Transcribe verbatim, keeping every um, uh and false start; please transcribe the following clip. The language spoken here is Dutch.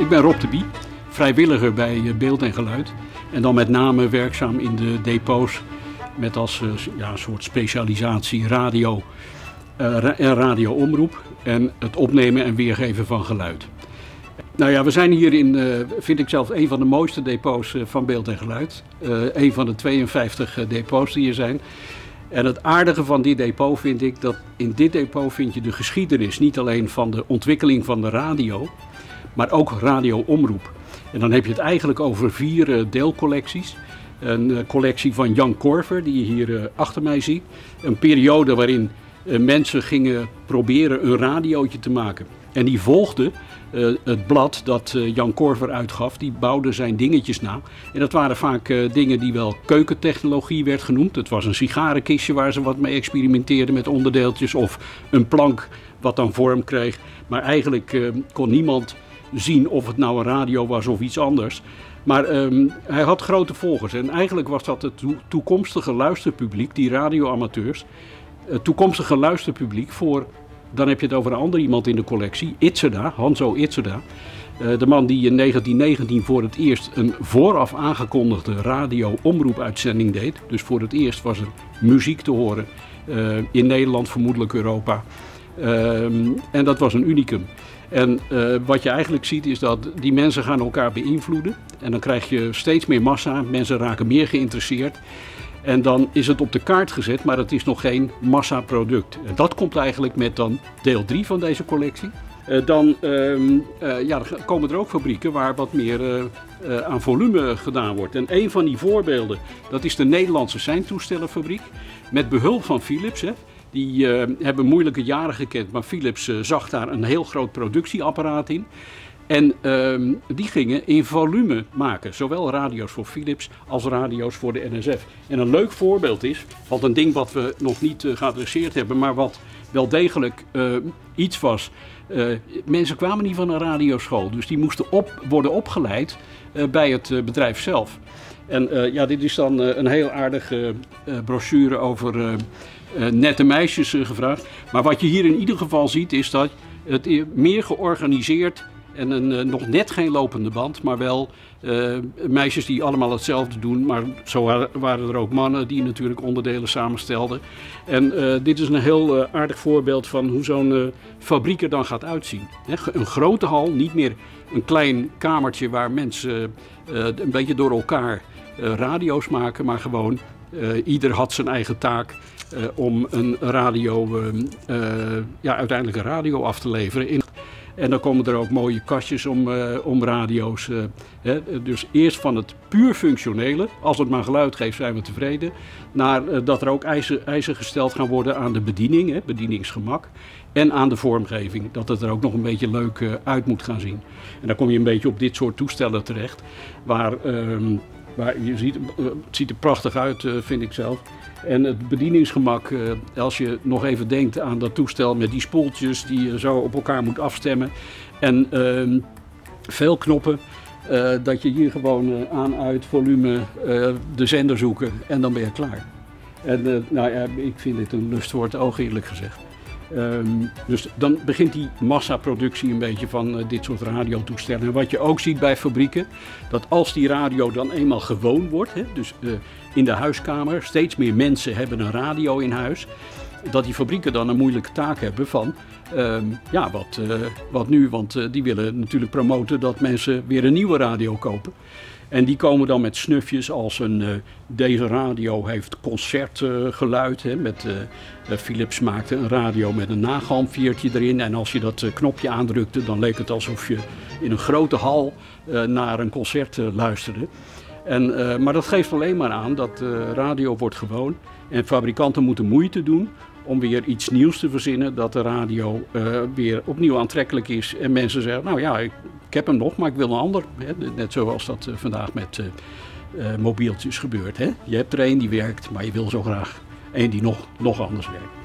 ben Rob de Bie, vrijwilliger bij Beeld en Geluid. En dan met name werkzaam in de depots met als ja, soort specialisatie radio uh, en radioomroep en het opnemen en weergeven van geluid. Nou ja, we zijn hier in, uh, vind ik zelf, een van de mooiste depots uh, van Beeld en Geluid. Uh, een van de tweeënvijftig uh, depots die er zijn. En het aardige van dit depot vind ik dat in dit depot vind je de geschiedenis niet alleen van de ontwikkeling van de radio, maar ook radioomroep. En dan heb je het eigenlijk over vier uh, deelcollecties. Een uh, collectie van Jan Korver, die je hier uh, achter mij ziet. Een periode waarin uh, mensen gingen proberen een radiootje te maken. En die volgde uh, het blad dat uh, Jan Korver uitgaf. Die bouwde zijn dingetjes na. En dat waren vaak uh, dingen die wel keukentechnologie werd genoemd. Het was een sigarenkistje waar ze wat mee experimenteerden met onderdeeltjes. Of een plank wat dan vorm kreeg. Maar eigenlijk uh, kon niemand zien of het nou een radio was of iets anders. Maar um, hij had grote volgers. En eigenlijk was dat het to toekomstige luisterpubliek, die radioamateurs. Het toekomstige luisterpubliek voor... Dan heb je het over een ander iemand in de collectie, Itzerda, Hanzo Itzerda. Uh, de man die in negentien negentien voor het eerst een vooraf aangekondigde radio-omroepuitzending deed. Dus voor het eerst was er muziek te horen uh, in Nederland, vermoedelijk Europa. Uh, en dat was een unicum. En uh, wat je eigenlijk ziet is dat die mensen gaan elkaar beïnvloeden. En dan krijg je steeds meer massa, mensen raken meer geïnteresseerd. En dan is het op de kaart gezet, maar het is nog geen massaproduct. En dat komt eigenlijk met dan deel drie van deze collectie. Uh, dan uh, uh, ja, komen er ook fabrieken waar wat meer uh, uh, aan volume gedaan wordt. En een van die voorbeelden, dat is de Nederlandse seintoestellenfabriek. Met behulp van Philips. Hè. Die uh, hebben moeilijke jaren gekend, maar Philips uh, zag daar een heel groot productieapparaat in. En uh, die gingen in volume maken, zowel radio's voor Philips als radio's voor de N S F. En een leuk voorbeeld is, want een ding wat we nog niet uh, geadresseerd hebben, maar wat wel degelijk uh, iets was. Uh, mensen kwamen niet van een radioschool, dus die moesten op, worden opgeleid uh, bij het uh, bedrijf zelf. En uh, ja, dit is dan uh, een heel aardige uh, brochure over uh, uh, nette meisjes uh, gevraagd. Maar wat je hier in ieder geval ziet is dat het meer georganiseerd en een, uh, nog net geen lopende band, maar wel uh, meisjes die allemaal hetzelfde doen. Maar zo waren er ook mannen die natuurlijk onderdelen samenstelden. En uh, dit is een heel uh, aardig voorbeeld van hoe zo'n uh, fabriek er dan gaat uitzien. He, een grote hal, niet meer een klein kamertje waar mensen uh, een beetje door elkaar uh, radio's maken, maar gewoon uh, ieder had zijn eigen taak uh, om een radio, uh, uh, ja, uiteindelijk een radio af te leveren. In En dan komen er ook mooie kastjes om, uh, om radio's. Uh, hè. Dus eerst van het puur functionele, als het maar geluid geeft zijn we tevreden. Naar uh, dat er ook eisen, eisen gesteld gaan worden aan de bediening, hè, bedieningsgemak. En aan de vormgeving, dat het er ook nog een beetje leuk uh, uit moet gaan zien. En dan kom je een beetje op dit soort toestellen terecht. Waar, um, waar je ziet, uh, het ziet er prachtig uit, uh, vind ik zelf. En het bedieningsgemak, als je nog even denkt aan dat toestel met die spoeltjes die je zo op elkaar moet afstemmen. En uh, veel knoppen, uh, dat je hier gewoon uh, aan, uit, volume, uh, de zender zoeken en dan ben je klaar. En uh, nou ja, ik vind dit een lust voor het oog, eerlijk gezegd. Um, dus dan begint die massaproductie een beetje van uh, dit soort radiotoestellen. En wat je ook ziet bij fabrieken, dat als die radio dan eenmaal gewoon wordt, hè, dus uh, in de huiskamer, steeds meer mensen hebben een radio in huis, dat die fabrieken dan een moeilijke taak hebben van, um, ja, wat, uh, wat nu? Want uh, die willen natuurlijk promoten dat mensen weer een nieuwe radio kopen. En die komen dan met snufjes als een, uh, deze radio heeft concertgeluid. Uh, met, uh, uh, Philips maakte een radio met een nagalmveertje erin. En als je dat uh, knopje aandrukte, dan leek het alsof je in een grote hal uh, naar een concert uh, luisterde. En, uh, maar dat geeft alleen maar aan dat uh, radio wordt gewoon. En fabrikanten moeten moeite doen om weer iets nieuws te verzinnen, dat de radio uh, weer opnieuw aantrekkelijk is. En mensen zeggen, nou ja, ik, ik heb hem nog, maar ik wil een ander. Hè? Net zoals dat uh, vandaag met uh, uh, mobieltjes gebeurt. Hè? Je hebt er één die werkt, maar je wil zo graag één die nog, nog anders werkt.